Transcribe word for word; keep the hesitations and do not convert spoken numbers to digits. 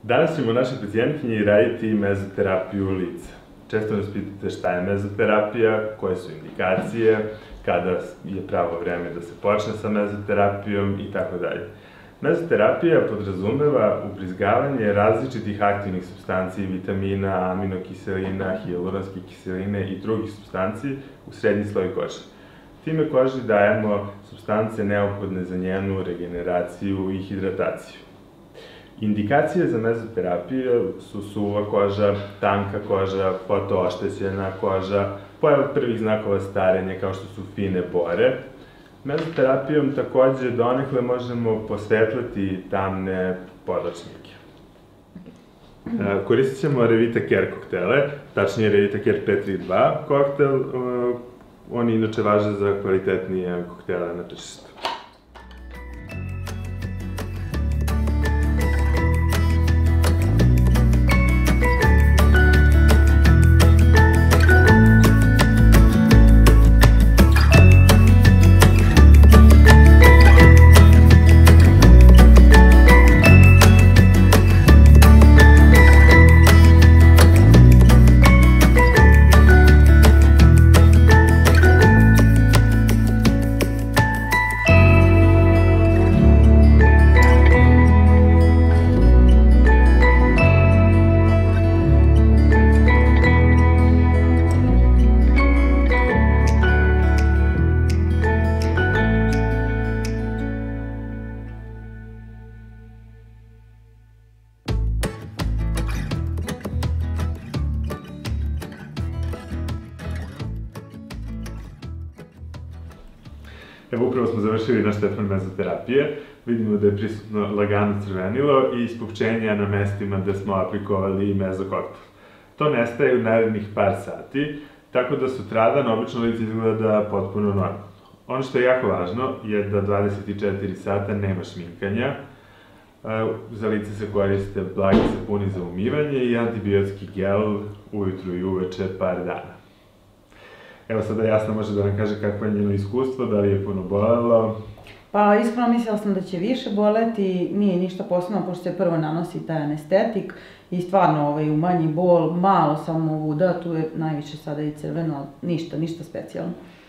Danas ćemo našoj pacijentkinji raditi mezoterapiju lica. Često nas pitate šta je mezoterapija, koje su indikacije, kada je pravo vreme da se počne sa mezoterapijom i tako dalje. Mezoterapija podrazumeva ubrizgavanje različitih aktivnih supstanci, vitamina, aminokiselina, hijaluronske kiseline i drugih supstanci u srednji sloj kože. Time koži dajemo supstance neophodne za njenu regeneraciju i hidrataciju. Indikacije za mezoterapiju su suva koža, tanka koža, fotooštećena koža, pojava prvih znakova starenja kao što su fine bore. Mezoterapijom takođe donekle možemo posvetliti tamne podočnjake. Koristit ćemo Revita Care koktele, tačnije Revita Care pet tri dva koktel. Oni inače važe za kvalitetnije koktele na tržištu. Evo, upravo smo završili naš tretman mezoterapije. Vidimo da je prisutno lagano crvenilo i ispupčenja na mestima gde smo aplikovali mezokoktel. To nestaje u narednih par sati, tako da sutradan obično lice izgleda potpuno normalno. Ono što je jako važno je da dvadeset četiri sata nema šminkanja. Za lice se koriste blagi sapuni za umivanje i antibiotski gel ujutru i uveče par dana. Evo sada Jasna može da nam kaže kakvo je njeno iskustvo, da li je puno bolelo? Pa iskreno mislila sam da će više boleti, nije ništa posebno, pošto se prvo nanosi taj anestetik i stvarno umanji bol, malo samo ovuda, tu je najviše sada i crveno, ništa, ništa specijalno.